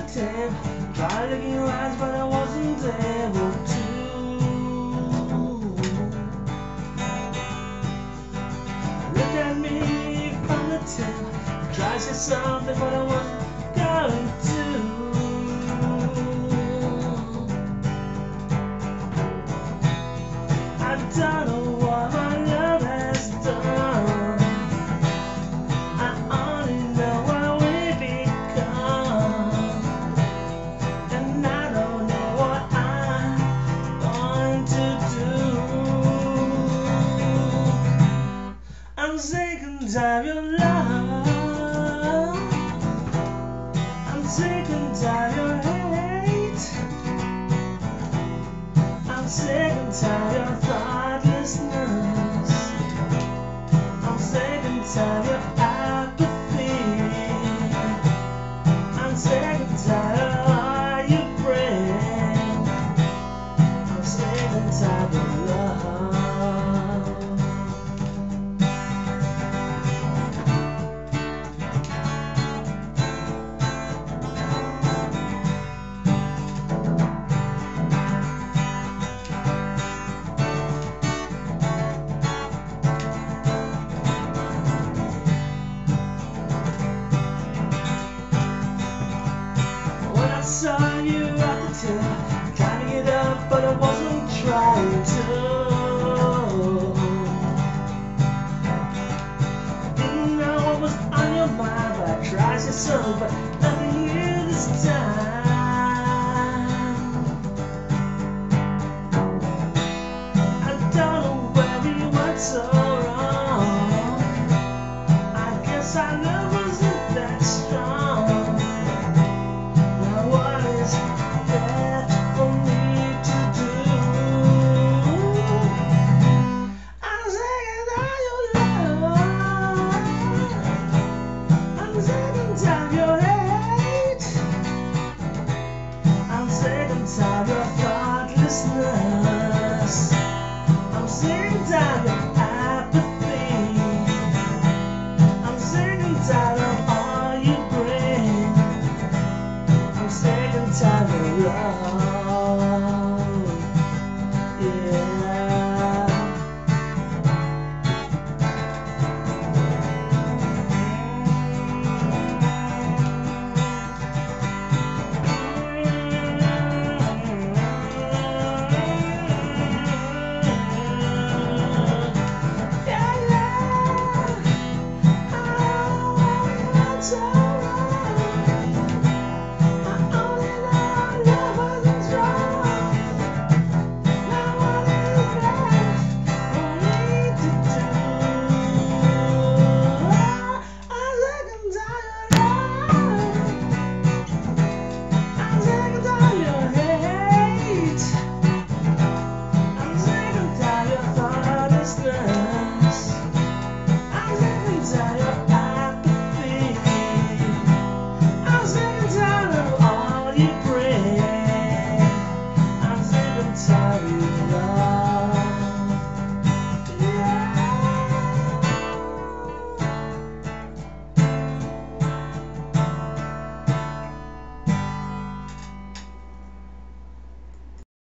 pretend. Tried to look in your eyes, but I wasn't able to. Look at me from the tip. Tried to say something, but I wasn't going to. I don't know what my love has done. I only know what we've become, and I don't know what I'm going to do. I'm sick and tired of your love. I'm sick and tired of your hate. I'm sick and tired of your thoughtlessness. I'm sick and tired of your apathy. I'm sick and tired of all you bring. I'm sick and tired of love. I saw you at the tip, trying to get up, but I wasn't trying to. Didn't know what was on your mind, but I tried to say something, but nothing here this time. I don't know where we went so wrong. I guess I never wasn't that strong. Tired of thoughtlessness. I'm sick and tired of apathy. I'm sick and tired of all you bring. I'm sick and tired of love.